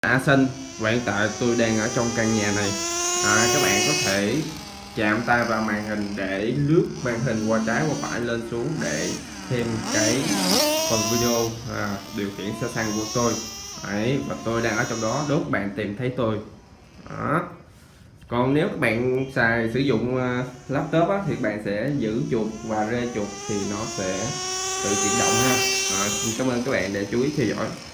Sinh và hiện tại tôi đang ở trong căn nhà này. Các bạn có thể chạm tay vào màn hình để lướt màn hình qua trái qua phải lên xuống để thêm cái phần video điều khiển xe xăng của tôi. Đấy, và tôi đang ở trong đó đốt bạn tìm thấy tôi. Đó. Còn nếu các bạn sử dụng laptop thì các bạn sẽ giữ chuột và rê chuột thì nó sẽ tự chuyển động ha. Xin cảm ơn các bạn đã chú ý theo dõi.